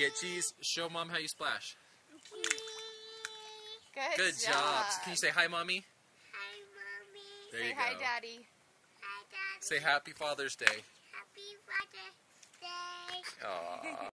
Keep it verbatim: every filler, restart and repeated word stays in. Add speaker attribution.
Speaker 1: get cheese. Show Mom how you splash.
Speaker 2: Good,
Speaker 1: Good job.
Speaker 2: job.
Speaker 1: Can you say hi, Mommy?
Speaker 3: Hi, Mommy.
Speaker 1: There
Speaker 2: Say
Speaker 1: you
Speaker 2: hi,
Speaker 1: go.
Speaker 2: Daddy.
Speaker 3: Hi, Daddy.
Speaker 1: Say Happy Father's Day.
Speaker 3: Happy Father's Day.
Speaker 1: Aww.